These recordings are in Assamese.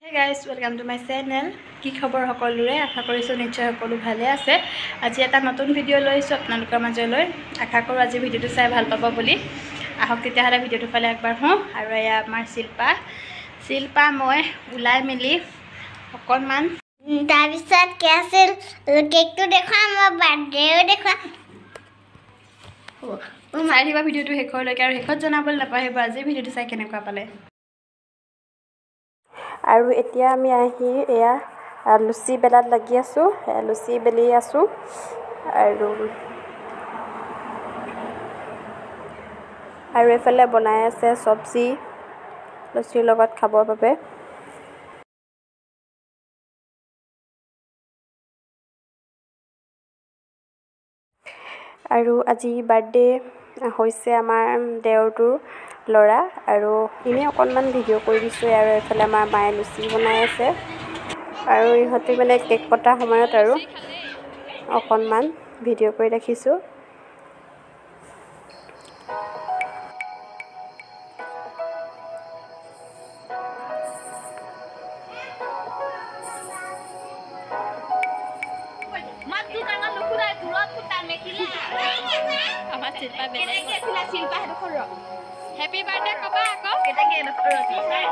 Hey guys, welcome to my channel. কি খবৰ সকলোৰে আশা কৰিছো নিশ্চয় সকলো ভালে আছে। আজি এটা নতুন ভিডিও লৈছো আপোনালোকৰ মাজলৈ। আশা কৰো আজি ভিডিওটো চাই ভাল পাব বুলি। আহক তেতিয়া হলে ভিডিওটো ফালে একবাৰ হও আৰু এয়া আমাৰ শিল্পা মই উলাই মিলি অকনমান তাৰ পিছত কি আছিল কেকটো দেখা মই বাৰ্থডেও দেখা চাই দিবা ভিডিওটো শেষলৈকে আৰু শেষত জনাবলৈ নাপাহৰিব আজি ভিডিওটো চাই কেনেকুৱা পালে। আৰু এতিয়া আমি আহি এয়া লুচি বেলাত লাগি আছো লুচি বেলি আছো আৰু এফালে বনাই আছে সবজি লুচিৰ লগত খাবৰ বাবে। আৰু আজি বাৰ্থডে হৈছে আমাৰ দেওৰটোৰ লৰা আৰু ইনে অকনমান ভিডিও কৰি দিছো আৰু এফালে আমাৰ মায়ে লুচি বনাই আছে আৰু ইহতে মানে কেক কটা সময়ত আৰু অকনমান ভিডিও কৰি ৰাখিছো। Happy birthday kaba ako. Kita ke roti.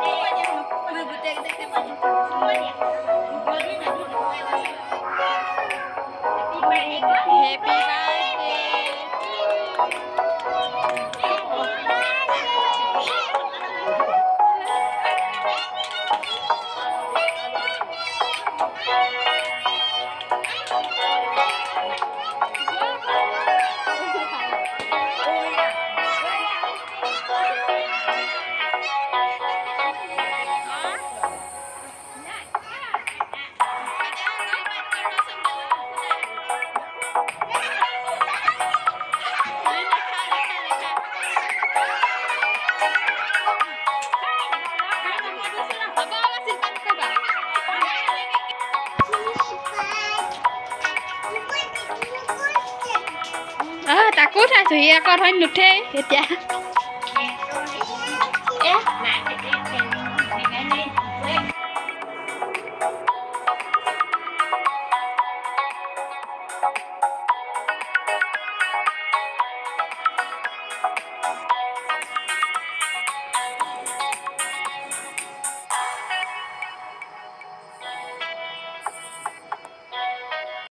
Happy takut aja ya kok nuthei এতিয়া